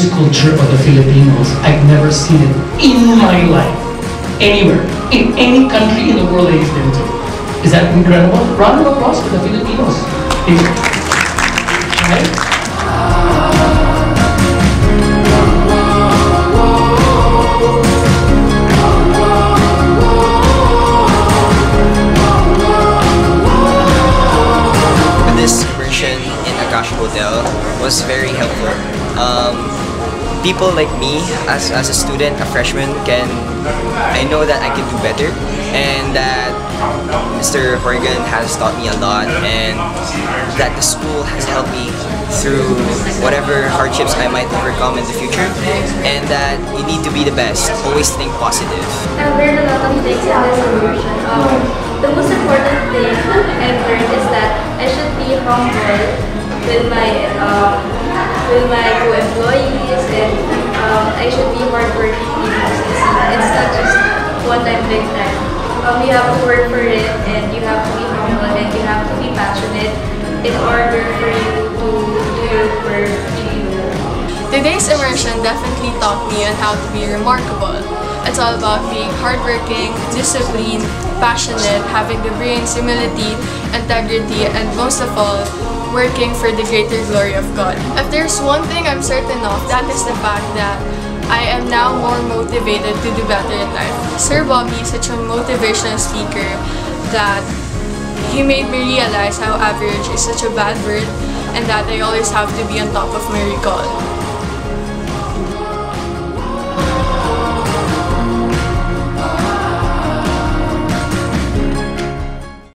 service culture of the Filipinos, I've never seen it in my life, anywhere, in any country in the world that he's been to. Is that incredible? Round of applause for the Filipinos. Right? This immersion in Akash Hotel was very helpful. People like me, as a student, a freshman, I know that I can do better, and that Mr. Horgan has taught me a lot, and that the school has helped me through whatever hardships I might overcome in the future, and that you need to be the best. Always think positive. I've learned a lot of things in this immersion. The most important thing I've learned is that I should be humble with my co-employees, and I should be hardworking in business. It's not just one-time big time. You have to work for it, and you have to be humble, and you have to be passionate in order for you to do your work. Today's immersion definitely taught me on how to be remarkable. It's all about being hardworking, disciplined, passionate, having the brains, humility, integrity, and most of all, working for the greater glory of God. If there's one thing I'm certain of, that is the fact that I am now more motivated to do better in life. Sir Bobby is such a motivational speaker that he made me realize how average is such a bad word, and that I always have to be on top of my recall.